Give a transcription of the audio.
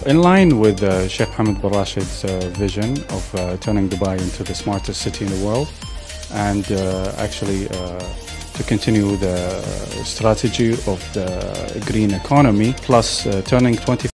In line with Sheikh Mohammed bin Rashid's vision of turning Dubai into the smartest city in the world, and actually to continue the strategy of the green economy, plus turning 20